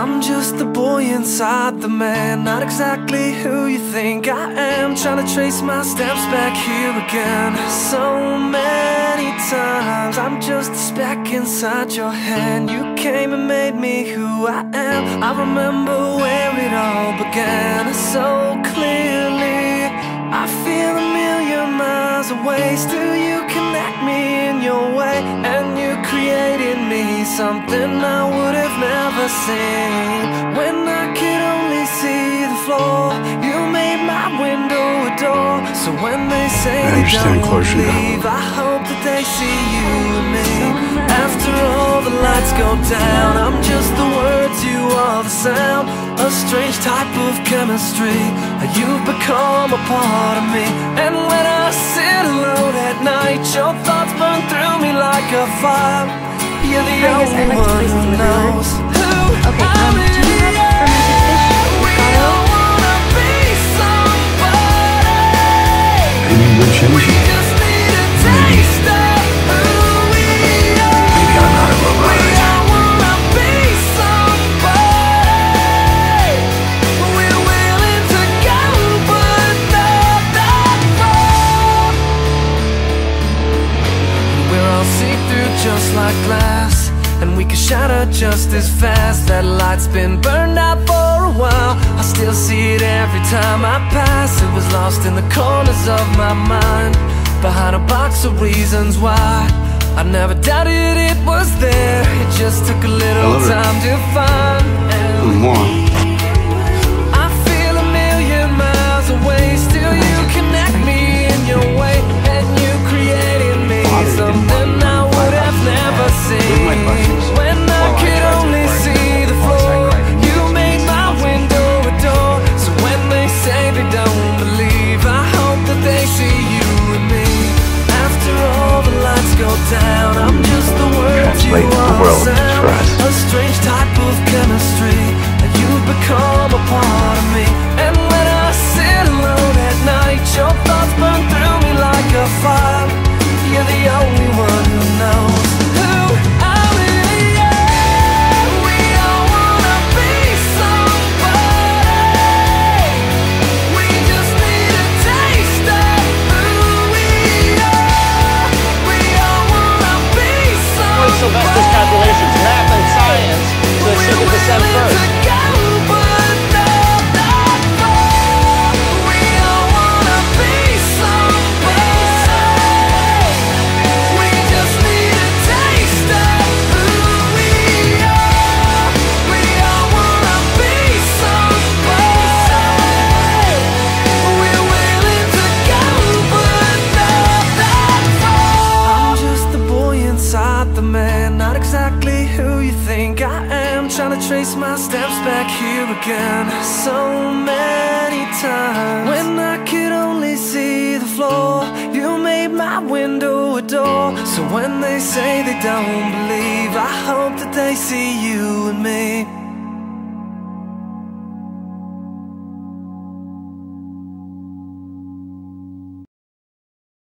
I'm just the boy inside the man, not exactly who you think I am. Trying to trace my steps back here again. So many times I'm just a speck inside your hand. You came and made me who I am. I remember where it all began so clearly. I feel a million miles away, still you connect me in your way. And you created me something I would have never seen. When I could only see the floor, you made my window a door. So when they say they don't leave, I hope that they see you and me. After all the lights go down, I'm just the words, you are the sound. A strange type of chemistry, you've become a part of me. And when I sit alone at night, your thoughts burn through me like a fire. You're the only one who knows who I really am. We all wanna be somebody. We just need a taste of who we are. Maybe I'm not a robot. We all wanna be somebody. We're willing to go, but not that far. We're all see-through just like glass, and we can shatter just as fast. That light's been burned out for a while, I still see it every time I pass. It was lost in the corners of my mind, behind a box of reasons why. I never doubted it was there, it just took a little time to find. I feel a million miles away, still you connect me in your way. And you created me something I would have never seen. When I could only see the floor, you made my window a door. So when they say they don't believe, I hope that they see you and me. After all the lights go down, I'm just the words, you are the sound. A strange type of chemistry, you've become a part of me. And when I sit alone at night, your thoughts burn through me like a fire. You're the only one who knows who I really am. We all wanna be somebody. We just need a taste of who we are. We all wanna be somebody. Sylvester's calculations, math and science, so let's see the descent first. Not exactly who you think I am. Trying to trace my steps back here again so many times. When I could only see the floor, you made my window a door. So when they say they don't believe, I hope that they see you and me.